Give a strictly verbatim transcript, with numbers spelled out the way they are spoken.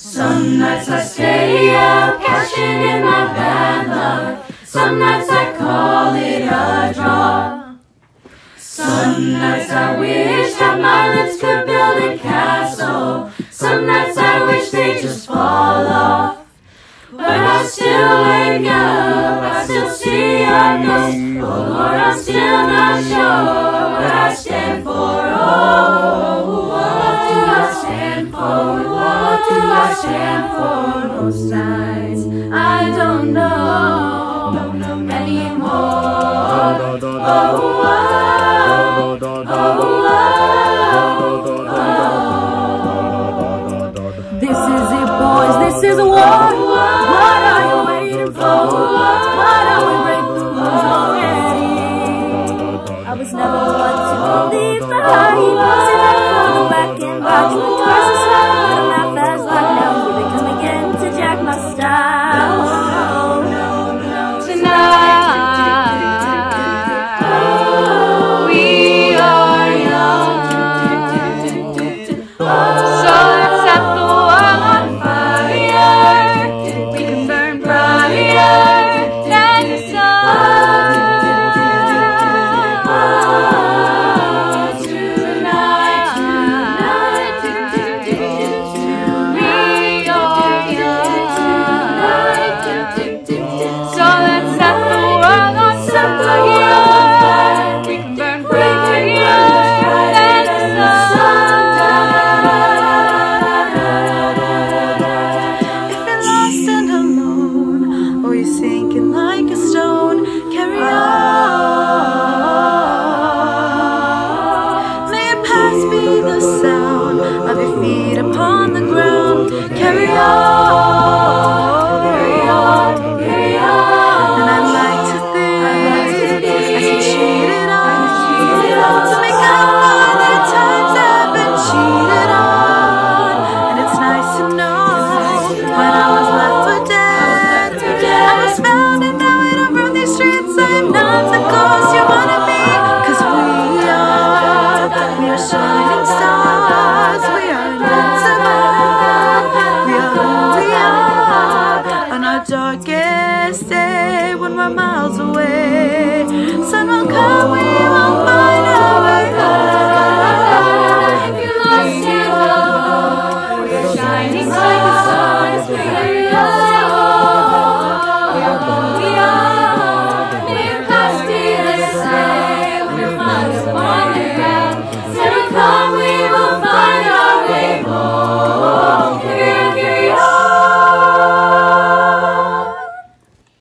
Some nights I stay up, cashing in my bad luck. Some nights I call it a draw. Some nights I wish that my lips could build a castle. Some nights I wish they'd just fall off. But I still wake up, I still see your ghost. Oh Lord, I'm still not sure what I stand for. Oh, what do I stand for? What do I stand for? Most nights I don't know, no, no, anymore. Oh, oh, oh, oh, oh. This is it, boys, this is a war. What are you waiting for? What are we breaking news already? I was never one to believe the hype. Sit back on the back and watch me twice as slow. I'm not fast like now. Here they come again to jack my style. Tonight, we are young. So let's set the world on fire. We can burn brighter than the sun. Tonight, tonight, we are young. So let's set the world on fire. We can burn brighter than the sun. If you're lost and alone, or you're sinking like a stone, carry on. May your past be the sound of your feet upon the ground. Carry on, carry on, carry on. And I'd like to think I can cheat it on to make up for the times I've been cheated on. And it's nice to know when I was left for dead, I was found, and now when I run these streets I am not the ghost you wanna be. Cause we are, we are shining stars. We are invincible. We are who we are. On our darkest day, when we're miles away, sun will come, we will find our way home. If you lost and alone, we are shining like the stars. We are